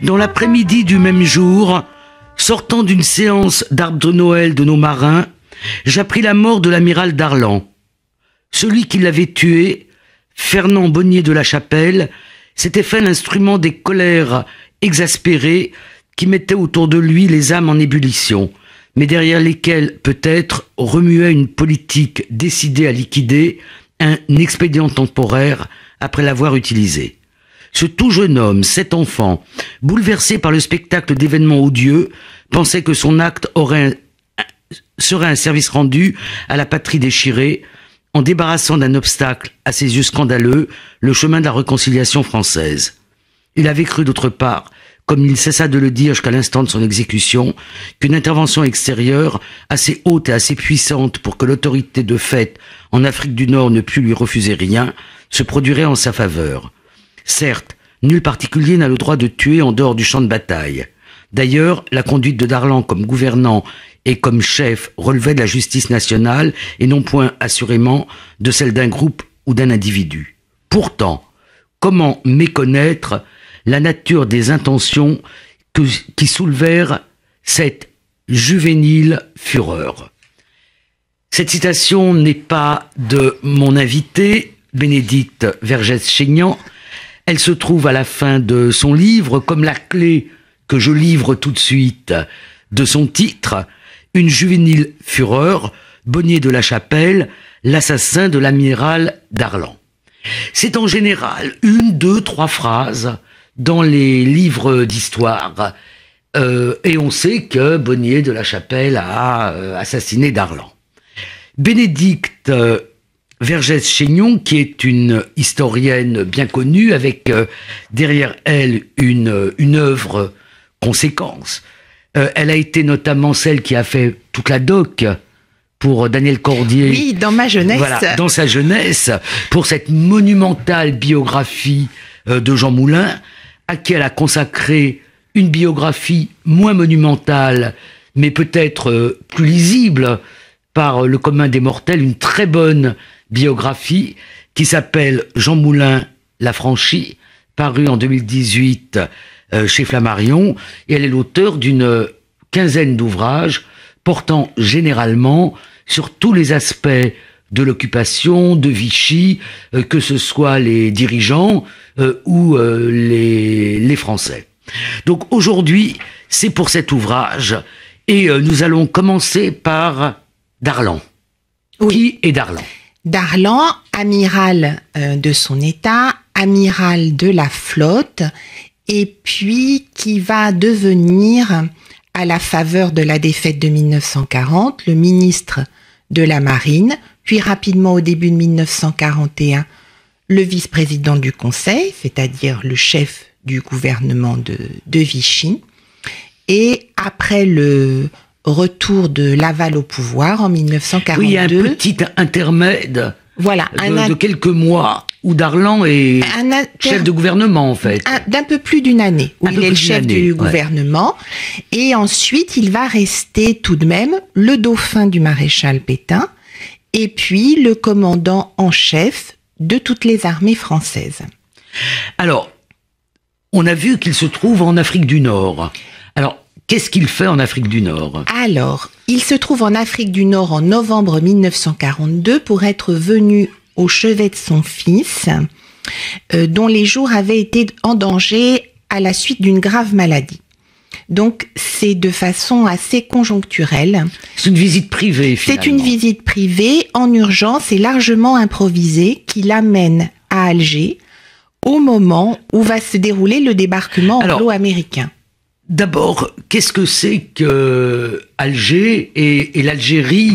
Dans l'après-midi du même jour, sortant d'une séance d'arbre de Noël de nos marins, j'appris la mort de l'amiral Darlan. Celui qui l'avait tué, Fernand Bonnier de la Chapelle, s'était fait l'instrument des colères exaspérées qui mettaient autour de lui les âmes en ébullition, mais derrière lesquelles, peut-être, remuait une politique décidée à liquider un expédient temporaire après l'avoir utilisé. Ce tout jeune homme, cet enfant, bouleversé par le spectacle d'événements odieux, pensait que son acte serait un service rendu à la patrie déchirée, en débarrassant d'un obstacle à ses yeux scandaleux le chemin de la réconciliation française. Il avait cru d'autre part, comme il cessa de le dire jusqu'à l'instant de son exécution, qu'une intervention extérieure, assez haute et assez puissante pour que l'autorité de fait en Afrique du Nord ne pût lui refuser rien, se produirait en sa faveur. Certes, nul particulier n'a le droit de tuer en dehors du champ de bataille. D'ailleurs, la conduite de Darlan comme gouvernant et comme chef relevait de la justice nationale et non point assurément de celle d'un groupe ou d'un individu. Pourtant, comment méconnaître la nature des intentions qui soulevèrent cette juvénile fureur? Cette citation n'est pas de mon invité, Bénédicte Vergès-Chaignan. Elle se trouve à la fin de son livre, comme la clé que je livre tout de suite de son titre, Une juvénile fureur, Bonnier de la Chapelle, l'assassin de l'amiral Darlan. C'est en général 1, 2, 3 phrases dans les livres d'histoire, et on sait que Bonnier de la Chapelle a assassiné Darlan. Bénédicte Vergès-Chaignan, qui est une historienne bien connue, avec derrière elle une œuvre conséquence. Elle a été notamment celle qui a fait toute la doc pour Daniel Cordier. Oui, dans ma jeunesse. Voilà, dans sa jeunesse, pour cette monumentale biographie de Jean Moulin, à qui elle a consacré une biographie moins monumentale, mais peut-être plus lisible par le commun des mortels, une très bonne biographie qui s'appelle Jean Moulin l'Affranchi, parue en 2018 chez Flammarion, et elle est l'auteur d'une quinzaine d'ouvrages portant généralement sur tous les aspects de l'occupation, de Vichy, que ce soit les dirigeants ou les Français. Donc aujourd'hui, c'est pour cet ouvrage, et nous allons commencer par Darlan. Oui. Qui est Darlan? Darlan, amiral de son état, amiral de la flotte, et puis qui va devenir, à la faveur de la défaite de 1940, le ministre de la Marine, puis rapidement au début de 1941, le vice-président du Conseil, c'est-à-dire le chef du gouvernement de Vichy. Et après le retour de Laval au pouvoir en 1942... Oui, il y a un petit intermède voilà, de quelques mois où Darlan est chef de gouvernement, en fait. D'un peu plus d'une année, où il est le chef du gouvernement. Et ensuite, il va rester tout de même le dauphin du maréchal Pétain, et puis le commandant en chef de toutes les armées françaises. Alors, on a vu qu'il se trouve en Afrique du Nord. Alors, qu'est-ce qu'il fait en Afrique du Nord? Alors, il se trouve en Afrique du Nord en novembre 1942 pour être venu au chevet de son fils, dont les jours avaient été en danger à la suite d'une grave maladie. Donc, c'est de façon assez conjoncturelle. C'est une visite privée, finalement. C'est une visite privée, en urgence et largement improvisée, qui l'amène à Alger, au moment où va se dérouler le débarquement anglo-américain. D'abord, qu'est-ce que c'est que Alger et l'Algérie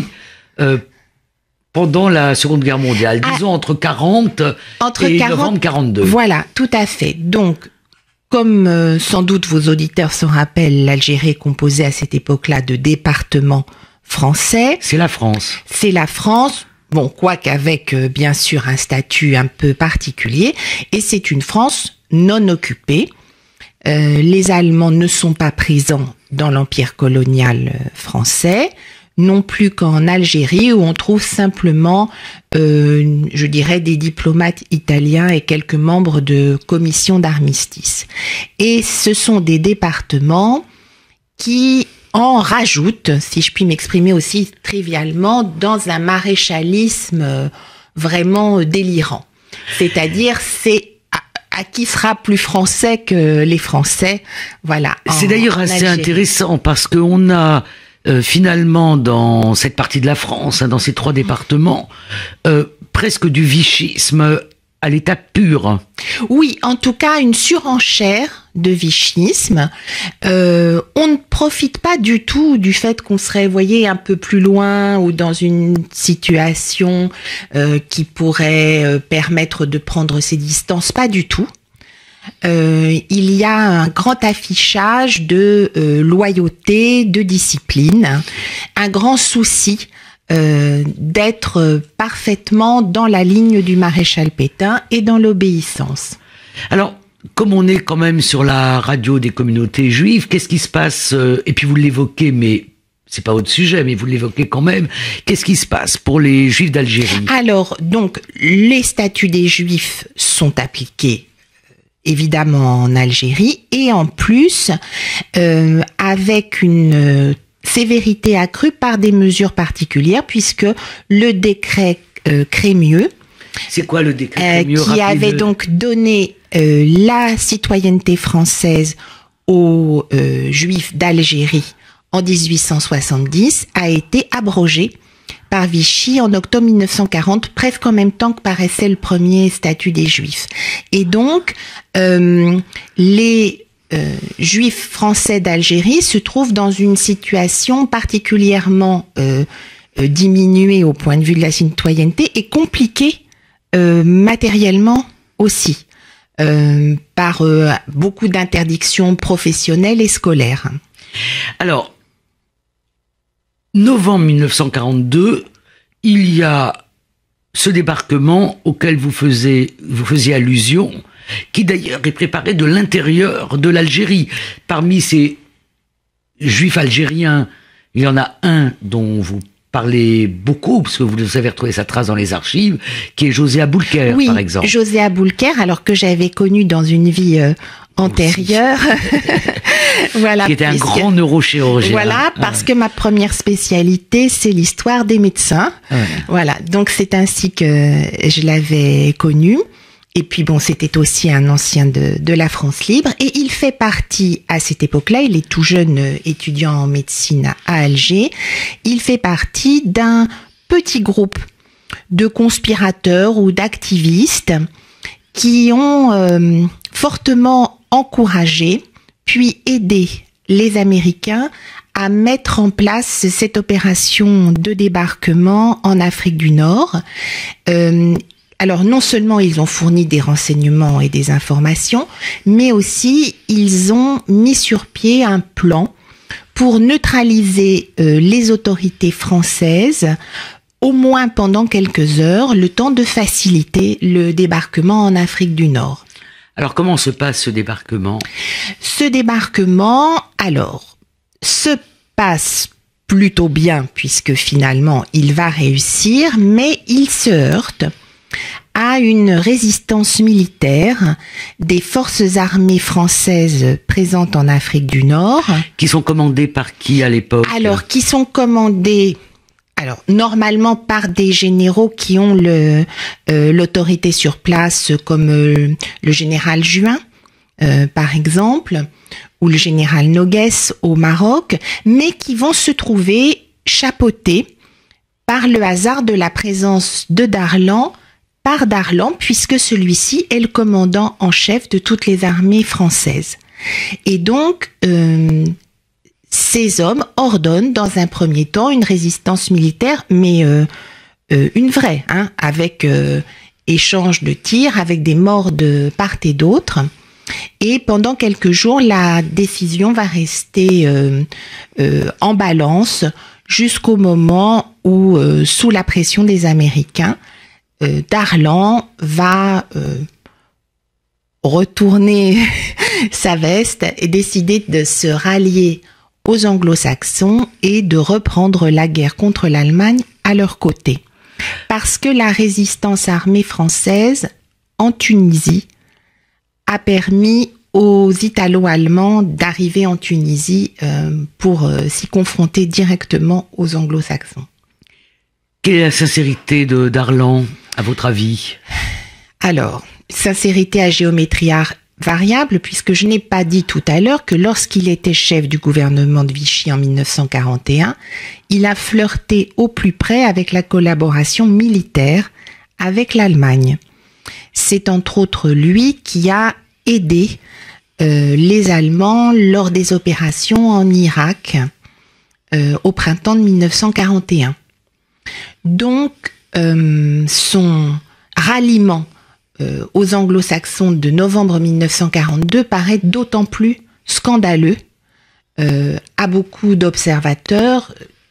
pendant la Seconde Guerre mondiale, disons entre 40 et novembre 42. Voilà, tout à fait. Donc, comme sans doute vos auditeurs se rappellent, l'Algérie est composée à cette époque-là de départements français. C'est la France. C'est la France. Bon, quoique avec bien sûr un statut un peu particulier. Et c'est une France non occupée. Les Allemands ne sont pas présents dans l'empire colonial français. non plus qu'en Algérie où on trouve simplement, je dirais, des diplomates italiens et quelques membres de commissions d'armistice. Et ce sont des départements qui en rajoutent, si je puis m'exprimer aussi trivialement, dans un maréchalisme vraiment délirant. C'est-à-dire, c'est à qui sera plus français que les Français, voilà. C'est d'ailleurs assez intéressant parce qu'on a finalement dans cette partie de la France, dans ces 3 départements, presque du vichisme à l'état pur. Oui, en tout cas, une surenchère de vichisme. On ne profite pas du tout du fait qu'on serait, voyez, un peu plus loin ou dans une situation qui pourrait permettre de prendre ses distances. Pas du tout. Il y a un grand affichage de loyauté, de discipline, un grand souci d'être parfaitement dans la ligne du maréchal Pétain et dans l'obéissance. Alors, comme on est quand même sur la radio des communautés juives, qu'est-ce qui se passe et puis vous l'évoquez, mais c'est pas votre sujet, mais vous l'évoquez quand même. Qu'est-ce qui se passe pour les Juifs d'Algérie? Alors, donc, les statuts des Juifs sont appliqués évidemment en Algérie et en plus avec une sévérité accrue par des mesures particulières puisque le décret Crémieux, c'est quoi le décret Crémieux, qui avait donc donné la citoyenneté française aux Juifs d'Algérie en 1870 a été abrogé par Vichy en octobre 1940, presque en même temps que paraissait le premier statut des Juifs. Et donc, les Juifs français d'Algérie se trouvent dans une situation particulièrement diminuée au point de vue de la citoyenneté et compliquée matériellement aussi, par beaucoup d'interdictions professionnelles et scolaires. Alors, novembre 1942, il y a ce débarquement auquel vous faisiez allusion, qui d'ailleurs est préparé de l'intérieur de l'Algérie. Parmi ces Juifs algériens, il y en a un dont vous parlez beaucoup, parce que vous avez retrouvé sa trace dans les archives, qui est José Aboulker, oui, par exemple. Oui, José Aboulker, alors que j'avais connu dans une vie antérieure. Voilà, qui était un grand neurochirurgien. Voilà, parce que ma première spécialité, c'est l'histoire des médecins. Voilà, donc c'est ainsi que je l'avais connu. Et puis bon, c'était aussi un ancien de la France libre. Et il fait partie, à cette époque-là, il est tout jeune étudiant en médecine à Alger, il fait partie d'un petit groupe de conspirateurs ou d'activistes qui ont fortement encouragé puis aidé les Américains à mettre en place cette opération de débarquement en Afrique du Nord. Alors non seulement ils ont fourni des renseignements et des informations, mais aussi ils ont mis sur pied un plan pour neutraliser les autorités françaises, au moins pendant quelques heures, le temps de faciliter le débarquement en Afrique du Nord. Alors, comment se passe ce débarquement? Ce débarquement, alors, se passe plutôt bien, puisque finalement, il va réussir, mais il se heurte à une résistance militaire des forces armées françaises présentes en Afrique du Nord. Qui sont commandées par qui à l'époque? Alors, qui sont commandées... Alors, normalement par des généraux qui ont l'autorité sur place, comme le général Juin, par exemple, ou le général Noguès au Maroc, mais qui vont se trouver chapeautés par le hasard de la présence de Darlan, par Darlan, puisque celui-ci est le commandant en chef de toutes les armées françaises. Et donc... ces hommes ordonnent dans un premier temps une résistance militaire, mais une vraie, hein, avec échange de tirs, avec des morts de part et d'autre. Et pendant quelques jours, la décision va rester en balance jusqu'au moment où, sous la pression des Américains, Darlan va retourner sa veste et décider de se rallier aux Anglo-Saxons et de reprendre la guerre contre l'Allemagne à leur côté. Parce que la résistance armée française en Tunisie a permis aux Italo-Allemands d'arriver en Tunisie pour s'y confronter directement aux Anglo-Saxons. Quelle est la sincérité de Darlan, à votre avis? Alors, sincérité à géométrie variable, puisque je n'ai pas dit tout à l'heure que lorsqu'il était chef du gouvernement de Vichy en 1941, il a flirté au plus près avec la collaboration militaire avec l'Allemagne. C'est entre autres lui qui a aidé les Allemands lors des opérations en Irak au printemps de 1941. Donc, son ralliement aux Anglo-Saxons de novembre 1942 paraît d'autant plus scandaleux à beaucoup d'observateurs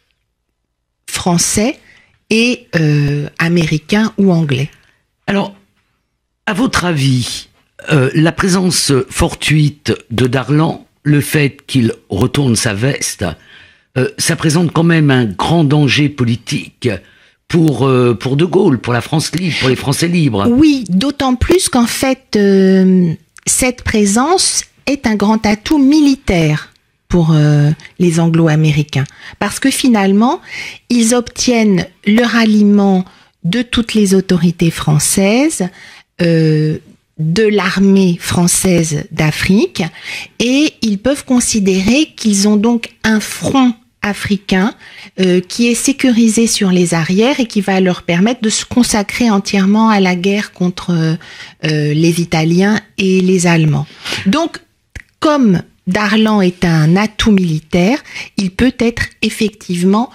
français et américains ou anglais. Alors, à votre avis, la présence fortuite de Darlan, le fait qu'il retourne sa veste, ça présente quand même un grand danger politique pour De Gaulle, pour la France libre, pour les Français libres. Oui, d'autant plus qu'en fait, cette présence est un grand atout militaire pour les Anglo-Américains. Parce que finalement, ils obtiennent le ralliement de toutes les autorités françaises, de l'armée française d'Afrique, et ils peuvent considérer qu'ils ont donc un front africain qui est sécurisé sur les arrières et qui va leur permettre de se consacrer entièrement à la guerre contre les Italiens et les Allemands. Donc, comme Darlan est un atout militaire, il peut être effectivement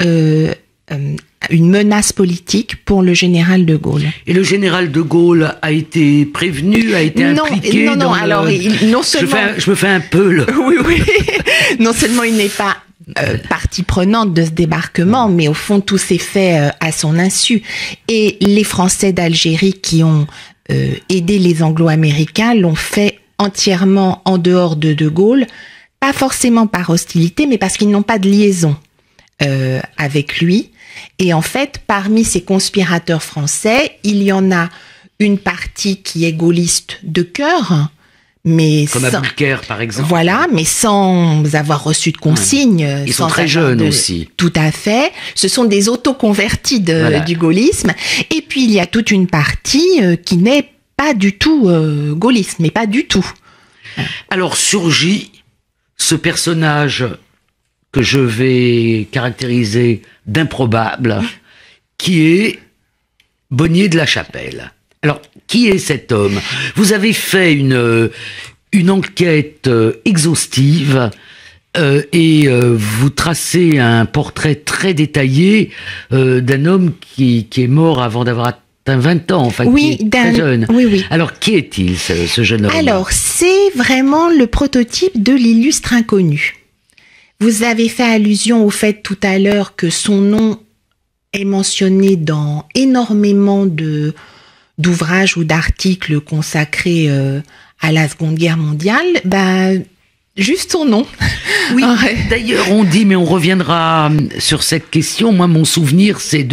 une menace politique pour le général de Gaulle. Et le général de Gaulle a été prévenu, a été impliqué non, dans alors, non seulement... Je me fais un peu le... Oui. Non seulement il n'est pas partie prenante de ce débarquement, mais au fond, tout s'est fait à son insu. Et les Français d'Algérie qui ont aidé les Anglo-Américains l'ont fait entièrement en dehors de De Gaulle, pas forcément par hostilité, mais parce qu'ils n'ont pas de liaison avec lui. Et en fait, parmi ces conspirateurs français, il y en a une partie qui est gaulliste de cœur, mais comme Aboulker, par exemple. Voilà, mais sans avoir reçu de consignes. Ils sont très jeunes aussi. Tout à fait. Ce sont des autoconvertis du gaullisme. Et puis, il y a toute une partie qui n'est pas du tout gaulliste, mais pas du tout. Alors, surgit ce personnage que je vais caractériser d'improbable, qui est Bonnier de la Chapelle. Alors, qui est cet homme? Vous avez fait une enquête exhaustive et vous tracez un portrait très détaillé d'un homme qui est mort avant d'avoir atteint 20 ans, enfin, oui, qui est très jeune. Oui. Alors, qui est-il, ce jeune homme? Alors, c'est vraiment le prototype de l'illustre inconnu. Vous avez fait allusion au fait tout à l'heure que son nom est mentionné dans énormément d'ouvrages ou d'articles consacrés à la Seconde Guerre mondiale. Juste son nom. Oui, d'ailleurs on dit, mais on reviendra sur cette question. Moi, mon souvenir, c'est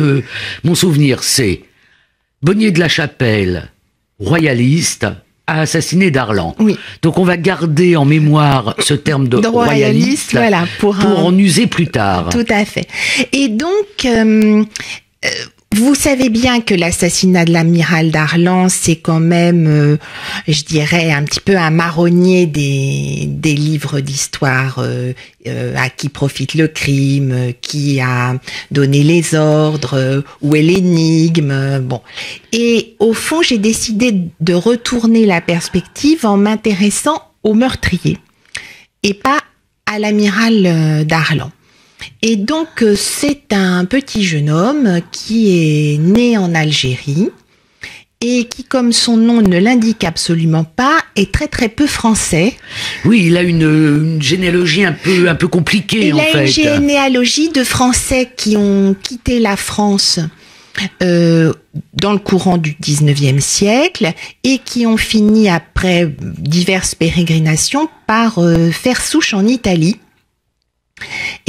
Bonnier de la Chapelle, royaliste, a assassiné Darlan. Oui. Donc on va garder en mémoire ce terme de royaliste voilà, pour en user plus tard. Tout à fait. Et donc, vous savez bien que l'assassinat de l'amiral Darlan, c'est quand même, je dirais, un petit peu un marronnier des livres d'histoire, à qui profite le crime, qui a donné les ordres, où est l'énigme, bon. Et au fond, j'ai décidé de retourner la perspective en m'intéressant au meurtrier, et pas à l'amiral Darlan. Et donc, c'est un petit jeune homme qui est né en Algérie et qui, comme son nom ne l'indique absolument pas, est très très peu français. Oui, il a une généalogie un peu compliquée, en fait. Il a une généalogie de Français qui ont quitté la France dans le courant du 19e siècle et qui ont fini, après diverses pérégrinations, par faire souche en Italie.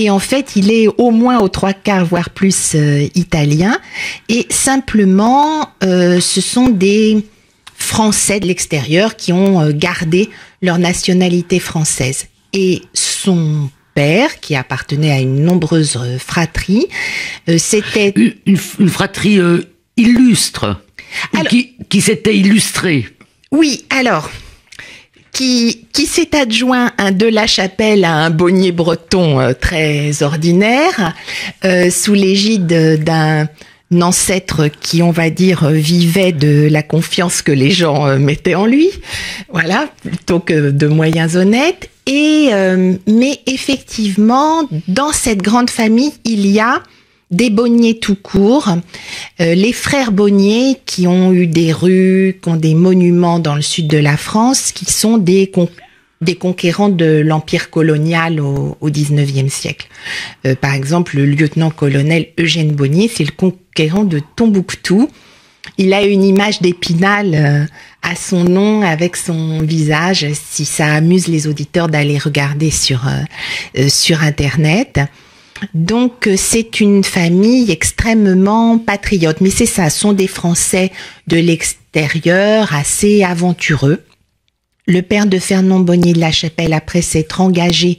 Et en fait, il est au moins aux 3/4, voire plus italien. Et simplement, ce sont des Français de l'extérieur qui ont gardé leur nationalité française. Et son père, qui appartenait à une nombreuse fratrie, c'était... Une fratrie illustre, alors, qui s'était illustrée. Oui, alors... Qui s'est adjoint un de la Chapelle à un bonnier breton très ordinaire, sous l'égide d'un ancêtre qui, on va dire, vivait de la confiance que les gens mettaient en lui, voilà, plutôt que de moyens honnêtes. Mais effectivement, dans cette grande famille, il y a des Bonnier tout court, les frères Bonnier qui ont eu des rues, qui ont des monuments dans le sud de la France, qui sont des conquérants de l'empire colonial au XIXe siècle. Par exemple, le lieutenant-colonel Eugène Bonnier, c'est le conquérant de Tombouctou. Il a une image d'Épinal à son nom avec son visage, si ça amuse les auditeurs d'aller regarder sur Internet. Donc, c'est une famille extrêmement patriote. Mais c'est ça, ce sont des Français de l'extérieur assez aventureux. Le père de Fernand Bonnier de la Chapelle, après s'être engagé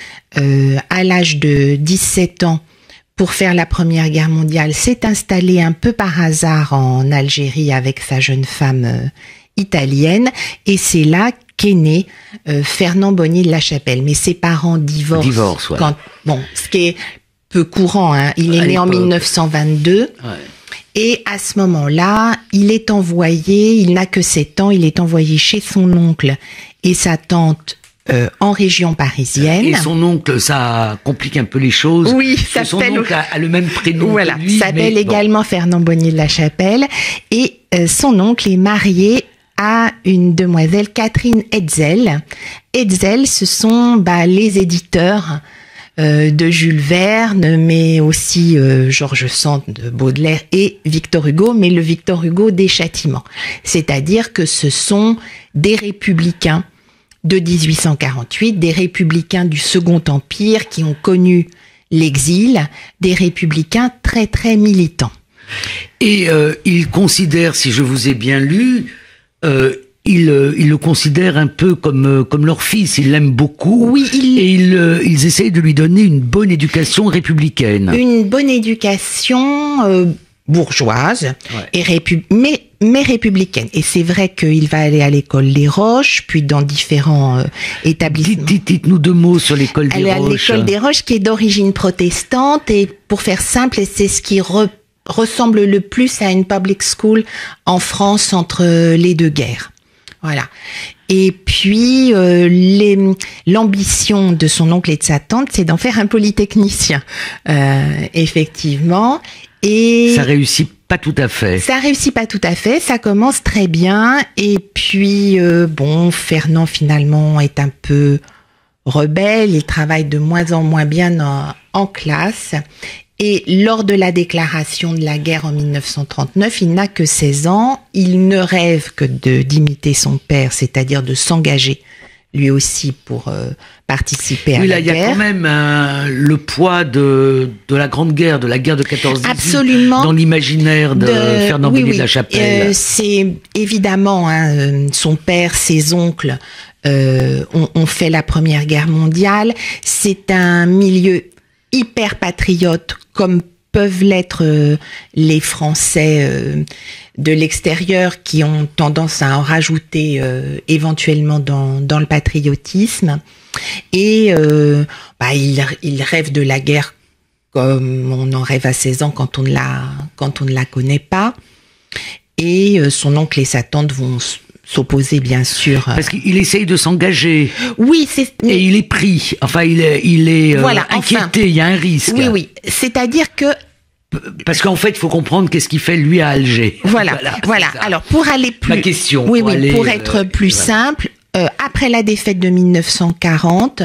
à l'âge de 17 ans pour faire la Première Guerre mondiale, s'est installé un peu par hasard en Algérie avec sa jeune femme italienne. Et c'est là qu'est né Fernand Bonnier de la Chapelle. Mais ses parents divorcent. Ouais. Ce qui est peu courant, hein. Il est né en 1922. Ouais. Et à ce moment-là, il n'a que 7 ans, il est envoyé chez son oncle et sa tante en région parisienne. Et son oncle, ça complique un peu les choses. Oui, son oncle a le même prénom voilà, que lui. S'appelle également Fernand Bonnier de la Chapelle. Et son oncle est marié à une demoiselle, Catherine Hetzel. Hetzel, ce sont les éditeurs de Jules Verne, mais aussi George Sand de Baudelaire et Victor Hugo, mais le Victor Hugo des châtiments. C'est-à-dire que ce sont des républicains de 1848, des républicains du Second Empire qui ont connu l'exil, des républicains très très militants. Et il considère, si je vous ai bien lu, ils le considèrent un peu comme leur fils, ils l'aiment beaucoup. Oui, et ils essayent de lui donner une bonne éducation républicaine. Une bonne éducation bourgeoise, ouais. mais républicaine. Et c'est vrai qu'il va aller à l'école des Roches, puis dans différents établissements. Dites-nous 2 mots sur l'école des Roches. L'école des Roches qui est d'origine protestante, et pour faire simple, c'est ce qui ressemble le plus à une public school en France entre les 2 guerres. Voilà. Et puis, l'ambition de son oncle et de sa tante, c'est d'en faire un polytechnicien, effectivement. Et ça réussit pas tout à fait. Ça réussit pas tout à fait. Ça commence très bien. Et puis, Fernand, finalement, est un peu rebelle. Il travaille de moins en moins bien en classe. Et lors de la déclaration de la guerre en 1939, il n'a que 16 ans. Il ne rêve que d'imiter son père, c'est-à-dire de s'engager lui aussi pour participer à la guerre. Il y a quand même le poids de la Grande Guerre, de la guerre de 14-18, absolument, dans l'imaginaire de Fernand Bonnier de la Chapelle. C'est évidemment son père, ses oncles ont fait la Première Guerre mondiale. C'est un milieu hyper patriote, comme peuvent l'être les Français de l'extérieur, qui ont tendance à en rajouter éventuellement dans le patriotisme. Et il rêve de la guerre comme on en rêve à 16 ans quand on ne la connaît pas. Et son oncle et sa tante vont s'opposer, bien sûr. Parce qu'il essaye de s'engager. Oui, et il est pris. Enfin, il est voilà, inquiété. Il y a un risque. Oui. C'est-à-dire que parce qu'en fait, il faut comprendre qu'est-ce qu'il fait lui à Alger. Voilà. Alors, pour aller plus. Ma question. Pour être plus simple, après la défaite de 1940,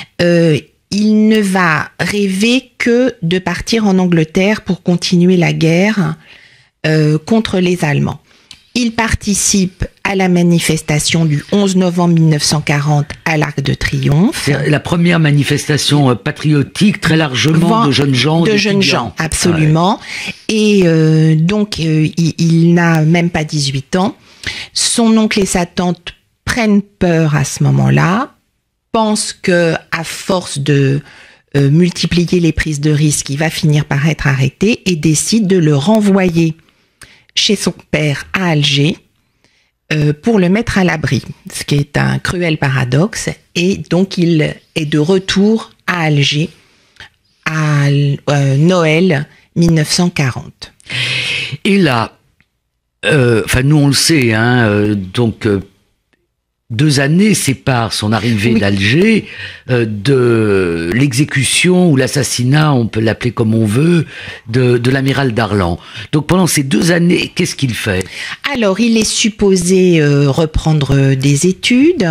il ne va rêver que de partir en Angleterre pour continuer la guerre contre les Allemands. Il participe à la manifestation du 11 novembre 1940 à l'Arc de Triomphe. C'est la première manifestation patriotique, très largement de jeunes gens. De jeunes gens, absolument. Ouais. Et donc, il n'a même pas 18 ans. Son oncle et sa tante prennent peur à ce moment-là, pensent que à force de multiplier les prises de risques, il va finir par être arrêté et décident de le renvoyer chez son père à Alger pour le mettre à l'abri, ce qui est un cruel paradoxe. Et donc, il est de retour à Alger à Noël 1940. Et là, nous on le sait, donc 2 années séparent son arrivée d'Alger de l'exécution ou l'assassinat, on peut l'appeler comme on veut, de l'amiral Darlan. Donc pendant ces 2 années, qu'est-ce qu'il fait? Alors, il est supposé reprendre des études,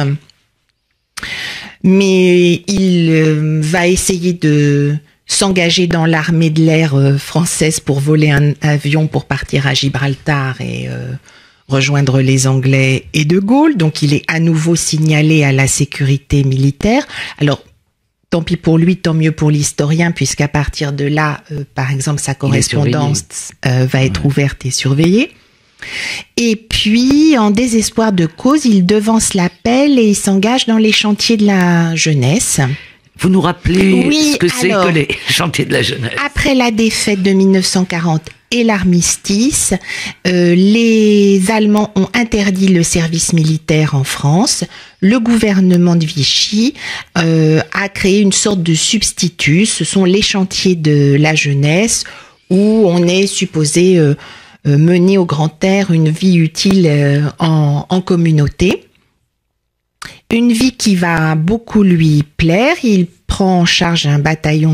mais il va essayer de s'engager dans l'armée de l'air française pour voler un avion pour partir à Gibraltar et rejoindre les Anglais et De Gaulle. Donc, il est à nouveau signalé à la sécurité militaire. Alors, tant pis pour lui, tant mieux pour l'historien, puisqu'à partir de là, par exemple, sa correspondance va être ouverte et surveillée. Et puis, en désespoir de cause, il devance l'appel et il s'engage dans les chantiers de la jeunesse. Vous nous rappelez ce que c'est que les chantiers de la jeunesse? Après la défaite de 1940 et l'armistice, les Allemands ont interdit le service militaire en France. Le gouvernement de Vichy a créé une sorte de substitut. Ce sont les chantiers de la jeunesse où on est supposé mener au grand air une vie utile en communauté. Une vie qui va beaucoup lui plaire. Il prend en charge un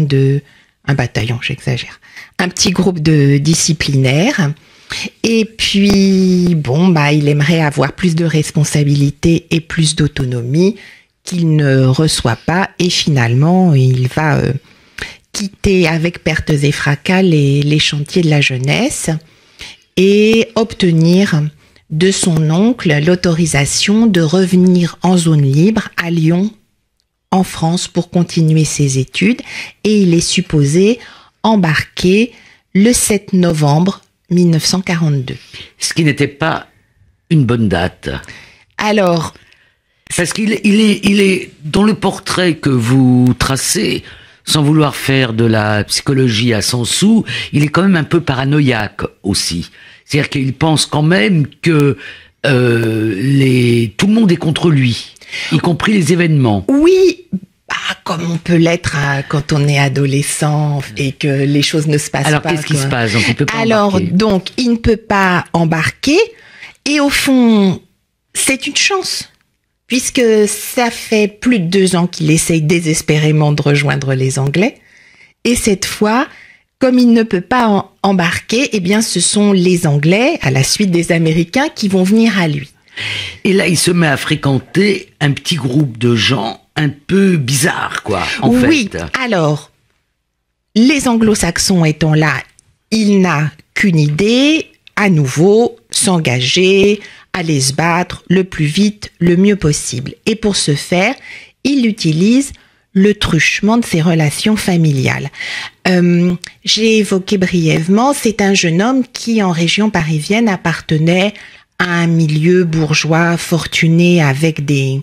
petit groupe de disciplinaires. Et puis, il aimerait avoir plus de responsabilités et plus d'autonomie qu'il ne reçoit pas. Et finalement, il va quitter avec pertes et fracas les chantiers de la jeunesse et obtenir de son oncle l'autorisation de revenir en zone libre à Lyon, en France, pour continuer ses études. Et il est supposé embarquer le 7 novembre 1942. Ce qui n'était pas une bonne date. Alors, parce qu'il est dans le portrait que vous tracez, sans vouloir faire de la psychologie à 100 sous, il est quand même un peu paranoïaque aussi. C'est-à-dire qu'il pense quand même que tout le monde est contre lui, y compris les événements. Oui, comme on peut l'être quand on est adolescent et que les choses ne se passent pas. Alors, qu'est-ce qui se passe? Donc, il peut pas embarquer. Donc, il ne peut pas embarquer. Et au fond, c'est une chance, puisque ça fait plus de 2 ans qu'il essaye désespérément de rejoindre les Anglais. Et cette fois, comme il ne peut pas embarquer, ce sont les Anglais, à la suite des Américains, qui vont venir à lui. Et là, il se met à fréquenter un petit groupe de gens un peu bizarres, en fait. Oui, alors, les anglo-saxons étant là, il n'a qu'une idée, à nouveau, s'engager, aller se battre le plus vite, le mieux possible. Et pour ce faire, il utilise le truchement de ses relations familiales. J'ai évoqué brièvement, c'est un jeune homme qui, en région parisienne, appartenait à un milieu bourgeois fortuné avec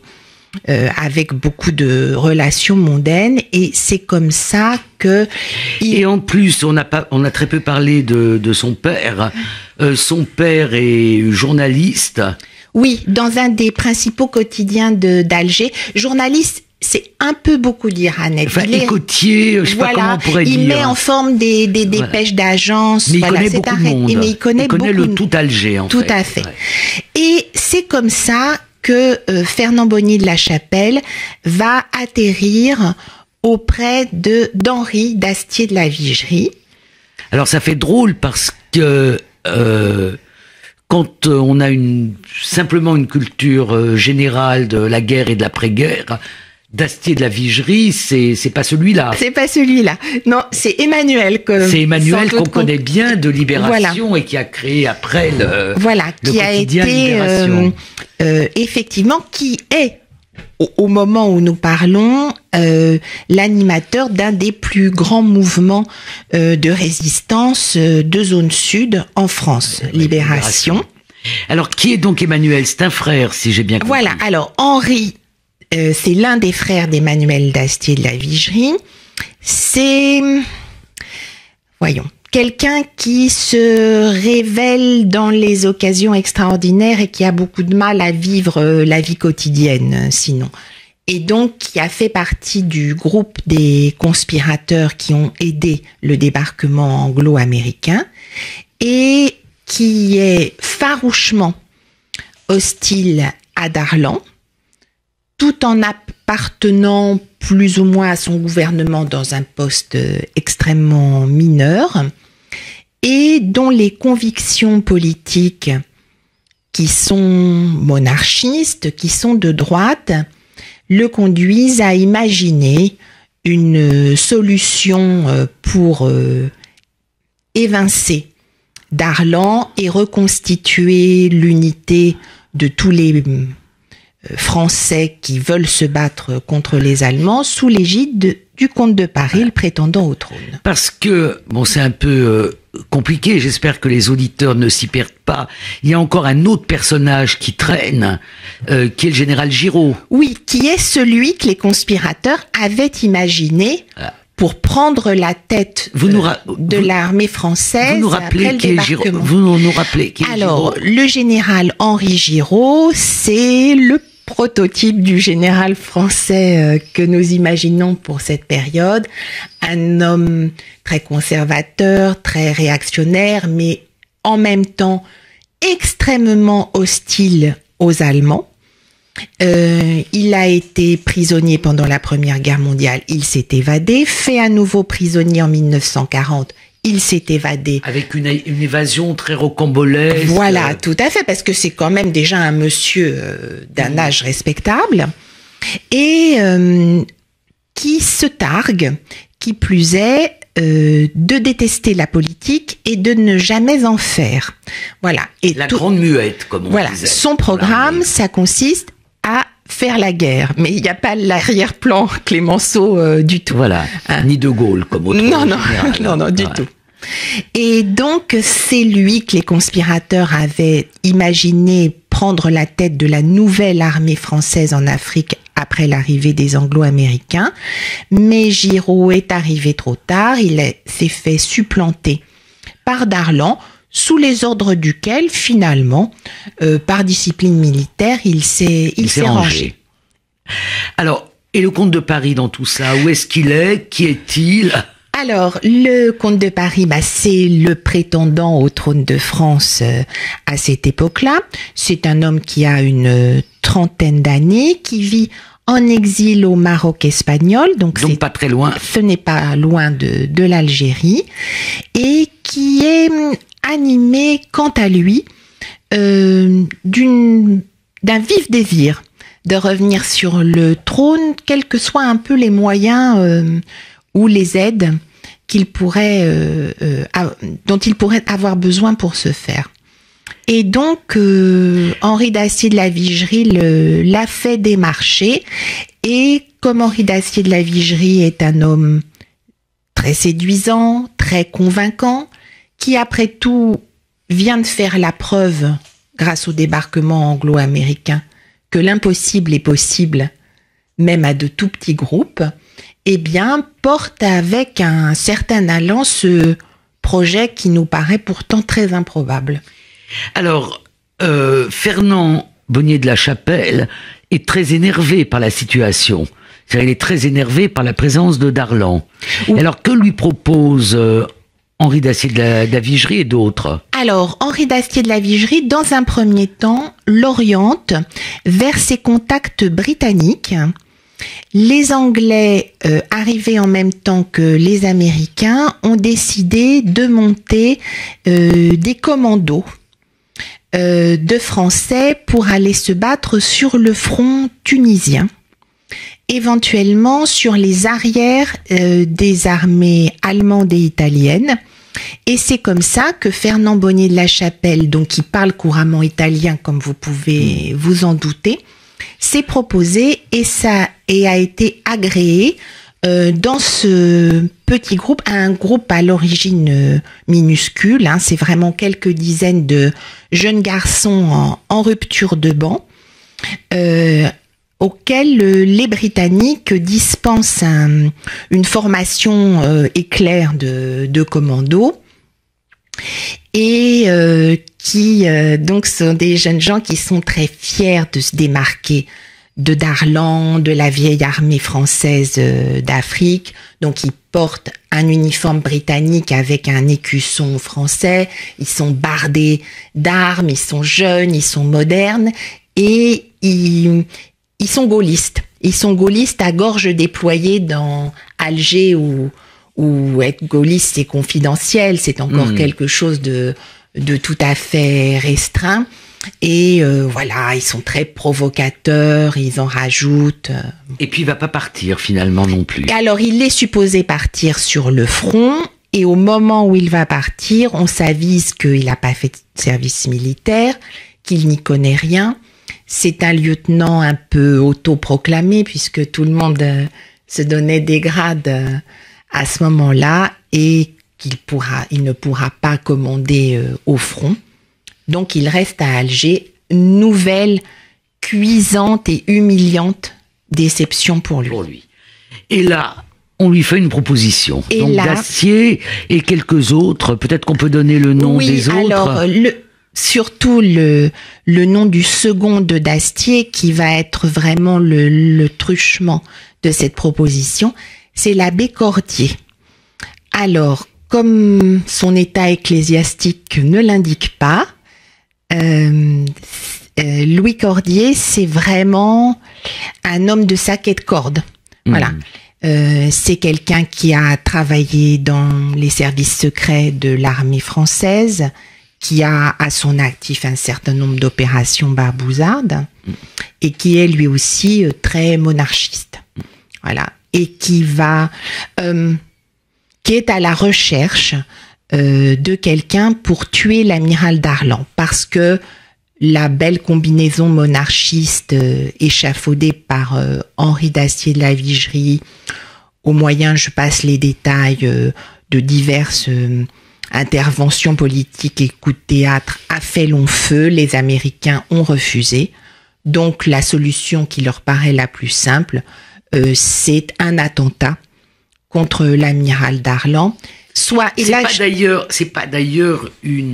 beaucoup de relations mondaines, et c'est comme ça que... Et en plus, on a très peu parlé de son père. Son père est journaliste. Oui, dans un des principaux quotidiens d'Alger. Journaliste, c'est un peu beaucoup dire, Annette. Enfin, écoutier, je sais pas comment on pourrait dire. Il met en forme des dépêches d'agence. Mais il connaît beaucoup de monde. Mais il connaît le tout Alger, en fait. Tout à fait. Ouais. Et c'est comme ça que Fernand Bonny de la Chapelle va atterrir auprès d'Henri d'Astier de la Vigerie. Alors ça fait drôle parce que quand on a simplement une culture générale de la guerre et de l'après-guerre, d'Astier de la Vigerie, c'est pas celui-là. C'est pas celui-là. Non, c'est Emmanuel. C'est Emmanuel qu'on connaît bien de Libération, et qui a créé après le qui a été effectivement, qui est, au moment où nous parlons, l'animateur d'un des plus grands mouvements de résistance de zone sud en France, Libération. Alors, qui est donc Emmanuel? C'est un frère, si j'ai bien compris. Voilà, alors Henri, c'est l'un des frères d'Emmanuel d'Astier de la Vigerie. C'est, voyons, quelqu'un qui se révèle dans les occasions extraordinaires et qui a beaucoup de mal à vivre la vie quotidienne, sinon. Et donc, qui a fait partie du groupe des conspirateurs qui ont aidé le débarquement anglo-américain et qui est farouchement hostile à Darlan, tout en appartenant plus ou moins à son gouvernement dans un poste extrêmement mineur, et dont les convictions politiques, qui sont monarchistes, qui sont de droite, le conduisent à imaginer une solution pour évincer Darlan et reconstituer l'unité de tous les Français qui veulent se battre contre les Allemands sous l'égide du comte de Paris, le prétendant au trône. Parce que, bon, c'est un peu compliqué, j'espère que les auditeurs ne s'y perdent pas. Il y a encore un autre personnage qui traîne, qui est le général Giraud. Oui, qui est celui que les conspirateurs avaient imaginé pour prendre la tête de l'armée française après le débarquement. Vous nous rappelez qui est Alors, Giraud? le général Henri Giraud, c'est le prototype du général français que nous imaginons pour cette période. Un homme très conservateur, très réactionnaire, mais en même temps extrêmement hostile aux Allemands. Il a été prisonnier pendant la Première Guerre mondiale, il s'est évadé, fait à nouveau prisonnier en 1940, il s'est évadé. Avec une évasion très rocambolesque. Voilà, tout à fait, parce que c'est quand même déjà un monsieur d'un âge respectable, et qui se targue, qui plus est, de détester la politique et de ne jamais en faire. Voilà. Et la grande muette, comme on disait. Voilà, son programme, ça consiste à faire la guerre, mais il n'y a pas l'arrière-plan Clémenceau du tout. Voilà, ni De Gaulle comme autre. Non, du tout. Et donc, c'est lui que les conspirateurs avaient imaginé prendre la tête de la nouvelle armée française en Afrique après l'arrivée des Anglo-Américains. Mais Giraud est arrivé trop tard, s'est fait supplanter par Darlan, sous les ordres duquel, finalement, par discipline militaire, il s'est rangé. Alors, et le comte de Paris dans tout ça, où est-ce qu'il est? Qui est-il? Alors, le comte de Paris, c'est le prétendant au trône de France à cette époque-là. C'est un homme qui a une trentaine d'années, qui vit en exil au Maroc espagnol. Donc pas très loin. Ce n'est pas loin de l'Algérie. Et qui est animé, quant à lui, d'un vif désir de revenir sur le trône, quels que soient un peu les moyens ou les aides dont il pourrait avoir besoin pour ce faire. Et donc, Henri d'Astier de la Vigerie l'a fait démarcher. Et comme Henri d'Astier de la Vigerie est un homme très séduisant, très convaincant, qui après tout vient de faire la preuve, grâce au débarquement anglo-américain, que l'impossible est possible, même à de tout petits groupes, eh bien, porte avec un certain allant ce projet qui nous paraît pourtant très improbable. Alors, Fernand Bonnier de la Chapelle est très énervé par la situation. C'est-à-dire, il est très énervé par la présence de Darlan. Oui. Alors, que lui propose Henri d'Astier de la Vigerie et d'autres? Alors, Henri d'Astier de la Vigerie, dans un premier temps, l'oriente vers ses contacts britanniques. Les Anglais, arrivés en même temps que les Américains, ont décidé de monter des commandos de Français pour aller se battre sur le front tunisien, éventuellement sur les arrières des armées allemandes et italiennes, Et c'est comme ça que Fernand Bonnier de la Chapelle, donc qui parle couramment italien, comme vous pouvez vous en douter, s'est proposé et a été agréé dans ce petit groupe, un groupe à l'origine minuscule, hein, c'est vraiment quelques dizaines de jeunes garçons en rupture de banc, auxquels les Britanniques dispensent une formation éclair de commando, et qui donc sont des jeunes gens qui sont très fiers de se démarquer de Darlan, de la vieille armée française d'Afrique. Donc ils portent un uniforme britannique avec un écusson français, ils sont bardés d'armes, ils sont jeunes, ils sont modernes, et ils sont gaullistes. Ils sont gaullistes à gorge déployée dans Alger, où être gaulliste c'est confidentiel, c'est encore quelque chose de tout à fait restreint. Et voilà, ils sont très provocateurs, ils en rajoutent. Et puis il va pas partir finalement non plus. Et alors il est supposé partir sur le front, et au moment où il va partir, on s'avise qu'il n'a pas fait de service militaire, qu'il n'y connaît rien. C'est un lieutenant un peu autoproclamé, puisque tout le monde se donnait des grades à ce moment-là, et il ne pourra pas commander au front. Donc il reste à Alger. Nouvelle cuisante et humiliante déception pour lui. Et là, on lui fait une proposition. Et donc là, Dastier et quelques autres. Peut-être qu'on peut donner le nom des autres. Alors, surtout le nom du second de Dastier, qui va être vraiment le truchement de cette proposition, c'est l'abbé Cordier. Alors, comme son état ecclésiastique ne l'indique pas, Louis Cordier, c'est vraiment un homme de sac et de corde. Voilà. C'est quelqu'un qui a travaillé dans les services secrets de l'armée française, qui a à son actif un certain nombre d'opérations barbouzardes, et qui est lui aussi très monarchiste. Voilà. Et qui est à la recherche de quelqu'un pour tuer l'amiral Darlan, parce que la belle combinaison monarchiste échafaudée par Henri d'Astier de la Vigerie, au moyen, je passe les détails, de diverses interventions politiques et coups de théâtre, a fait long feu. Les Américains ont refusé. Donc la solution qui leur paraît la plus simple, c'est un attentat contre l'amiral Darlan. C'est pas d'ailleurs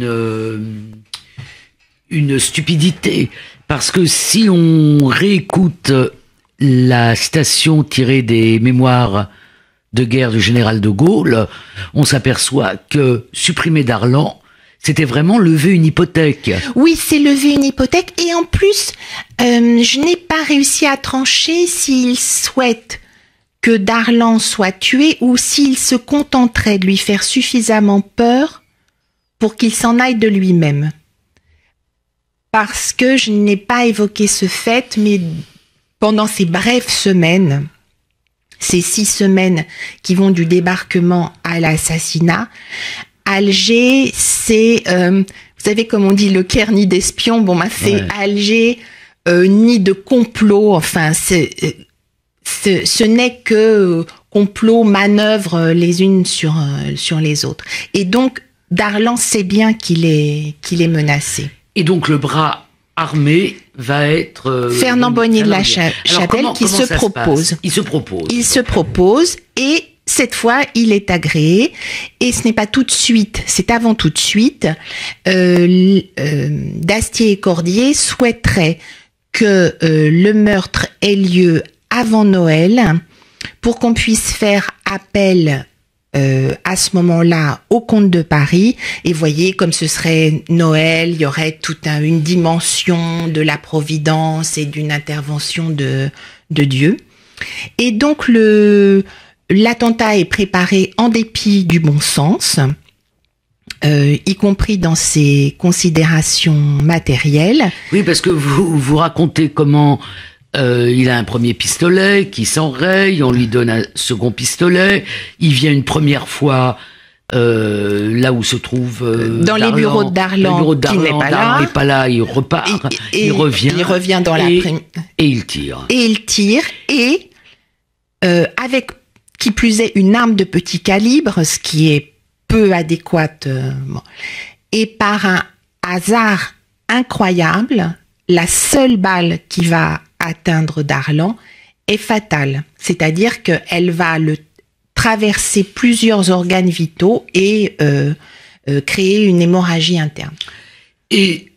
une stupidité, parce que si on réécoute la citation tirée des mémoires de guerre du général de Gaulle, on s'aperçoit que supprimer Darlan, c'était vraiment lever une hypothèque. Oui, c'est lever une hypothèque, et en plus, je n'ai pas réussi à trancher s'il souhaite que Darlan soit tué ou s'il se contenterait de lui faire suffisamment peur pour qu'il s'en aille de lui-même. Parce que je n'ai pas évoqué ce fait, mais pendant ces brèves semaines, ces 6 semaines qui vont du débarquement à l'assassinat, Alger, c'est, vous savez comme on dit, le Caire nid d'espions, c'est Alger, nid de complot, enfin, ce n'est que complot, manœuvres les unes sur les autres. Et donc, Darlan sait bien qu'il est menacé. Et donc, le bras armé va être... Fernand Bonnier de la Chapelle qui se propose. Il se propose. Il se propose, et cette fois, il est agréé. Et ce n'est pas tout de suite, c'est avant tout de suite. Dastier et Cordier souhaiteraient que le meurtre ait lieu avant Noël, pour qu'on puisse faire appel à ce moment-là au comte de Paris. Et voyez, comme ce serait Noël, il y aurait toute une dimension de la providence et d'une intervention de Dieu. Et donc l'attentat est préparé en dépit du bon sens, y compris dans ses considérations matérielles. Oui, parce que vous racontez comment il a un premier pistolet qui s'enraye, on lui donne un second pistolet, il vient une première fois là où se trouve dans les bureaux d'Arlan, qui n'est pas là, il repart, il revient dans l'après-midi et il tire. Et avec qui plus est une arme de petit calibre, ce qui est peu adéquate. Et par un hasard incroyable, la seule balle qui va atteindre Darlan est fatale. C'est-à-dire qu'elle va le traverser plusieurs organes vitaux et créer une hémorragie interne. Et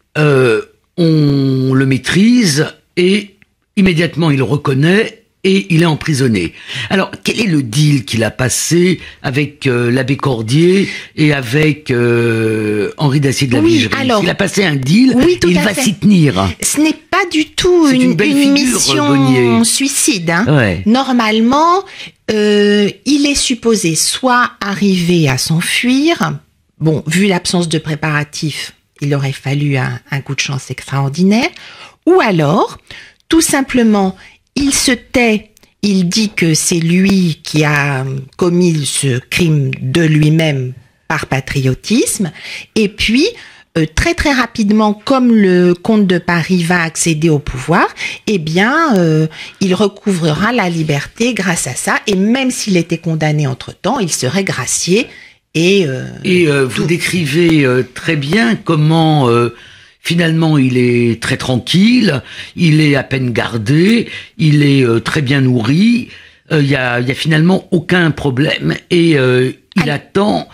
on le maîtrise et immédiatement il reconnaît et il est emprisonné. Alors, quel est le deal qu'il a passé avec l'abbé Cordier et avec Henri Dacier de la Vigerie? Il a passé un deal et il va s'y tenir. Ce n'est pas du tout une mission suicide. Hein. Ouais. Normalement, il est supposé soit arriver à s'enfuir. Bon, vu l'absence de préparatifs, il aurait fallu un coup de chance extraordinaire. Ou alors, tout simplement, il se tait, il dit que c'est lui qui a commis ce crime de lui-même par patriotisme, et puis très très rapidement, comme le comte de Paris va accéder au pouvoir, eh bien, il recouvrera la liberté grâce à ça, et même s'il était condamné entre-temps, il serait gracié. Et vous décrivez très bien comment... finalement, il est très tranquille, il est à peine gardé, il est très bien nourri, il y a finalement aucun problème et il attend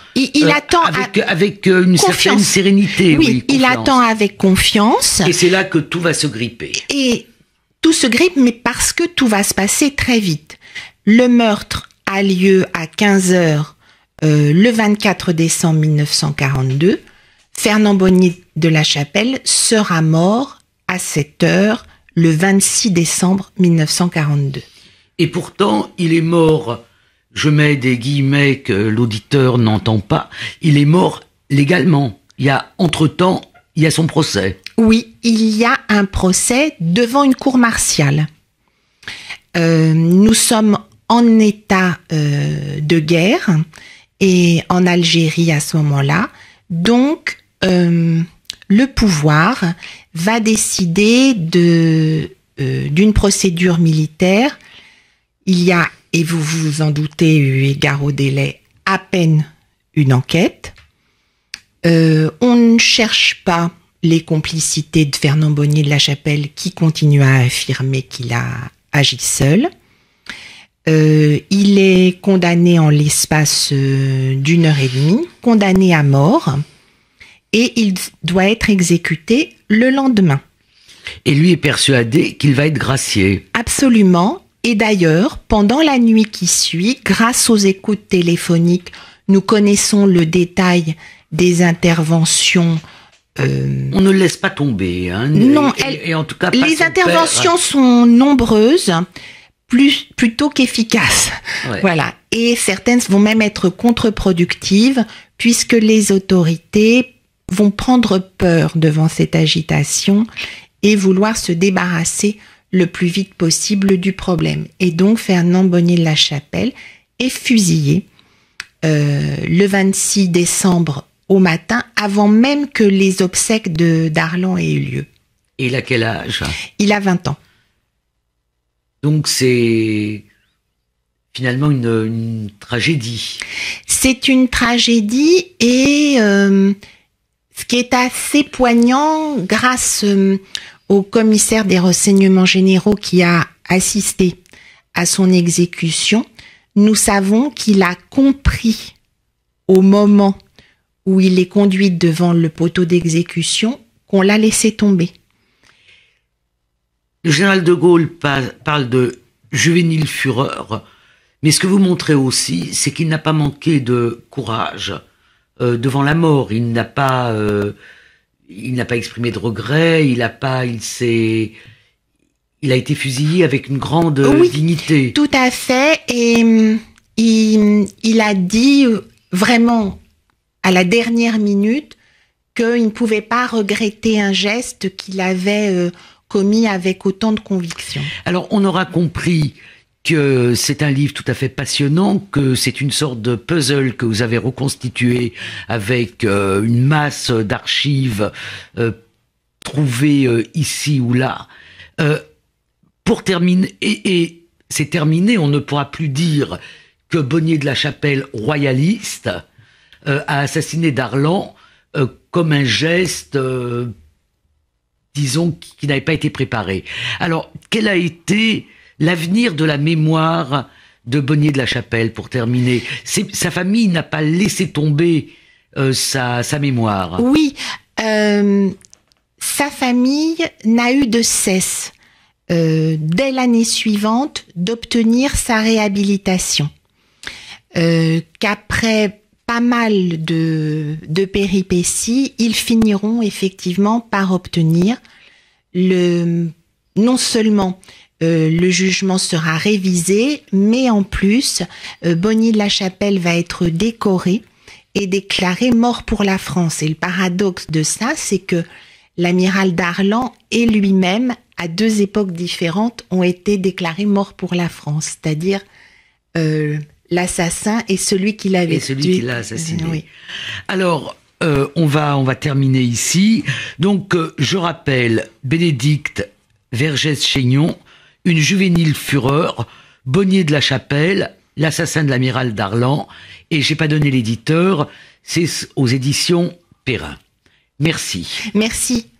avec une certaine sérénité. Oui, il attend avec confiance. Et c'est là que tout va se gripper. Et tout se grippe, mais parce que tout va se passer très vite. Le meurtre a lieu à 15h le 24 décembre 1942. Fernand Bonnier de la Chapelle sera mort à 7h le 26 décembre 1942. Et pourtant, il est mort, je mets des guillemets que l'auditeur n'entend pas, il est mort légalement. Entre-temps, il y a son procès. Oui, il y a un procès devant une cour martiale. Nous sommes en état de guerre et en Algérie à ce moment-là. Donc, le pouvoir va décider d'une procédure militaire. Il y a, et vous vous en doutez, eu égard au délai, à peine une enquête. On ne cherche pas les complicités de Fernand Bonnier de la Chapelle, qui continue à affirmer qu'il a agi seul. Il est condamné en l'espace d'une heure et demie, condamné à mort. Et il doit être exécuté le lendemain. Et lui est persuadé qu'il va être gracié. Absolument. Et d'ailleurs, pendant la nuit qui suit, grâce aux écoutes téléphoniques, nous connaissons le détail des interventions. On ne laisse pas tomber. Hein, non, et en tout cas, les interventions sont nombreuses, plutôt qu'efficaces. Ouais. Voilà. Et certaines vont même être contre-productives, puisque les autorités vont prendre peur devant cette agitation et vouloir se débarrasser le plus vite possible du problème. Et donc, Fernand Bonnier de la Chapelle est fusillé le 26 décembre au matin, avant même que les obsèques d'Arlan aient eu lieu. Et il a quel âge? Il a 20 ans. Donc, c'est finalement une tragédie. C'est une tragédie et... ce qui est assez poignant, grâce au commissaire des renseignements généraux qui a assisté à son exécution, nous savons qu'il a compris au moment où il est conduit devant le poteau d'exécution qu'on l'a laissé tomber. Le général de Gaulle parle de juvénile fureur, mais ce que vous montrez aussi, c'est qu'il n'a pas manqué de courage. Devant la mort, il n'a pas exprimé de regret, il a été fusillé avec une grande dignité. Tout à fait, et il a dit vraiment à la dernière minute qu'il ne pouvait pas regretter un geste qu'il avait commis avec autant de conviction. Alors on aura compris que c'est un livre tout à fait passionnant, que c'est une sorte de puzzle que vous avez reconstitué avec une masse d'archives trouvées ici ou là. Pour terminer, et c'est terminé, on ne pourra plus dire que Bonnier de la Chapelle, royaliste, a assassiné Darlan comme un geste, disons, qui n'avait pas été préparé. Alors, quel a été l'avenir de la mémoire de Bonnier de la Chapelle, pour terminer? Sa famille n'a pas laissé tomber sa mémoire. Oui, sa famille n'a eu de cesse, dès l'année suivante, d'obtenir sa réhabilitation. Qu'après pas mal de péripéties, ils finiront effectivement par obtenir non seulement le jugement sera révisé, mais en plus, Bonnier de la Chapelle va être décoré et déclaré mort pour la France. Et le paradoxe de ça, c'est que l'amiral Darlan et lui-même, à deux époques différentes, ont été déclarés morts pour la France, c'est-à-dire l'assassin et celui qui l'avait tué. Et celui qui l'a assassiné. Oui. Alors, on va terminer ici. Donc, je rappelle, Bénédicte Vergès-Chaignon, Une juvénile fureur, Bonnier de la Chapelle, L'assassin de l'amiral Darlan, et j'ai pas donné l'éditeur, c'est aux éditions Perrin. Merci. Merci.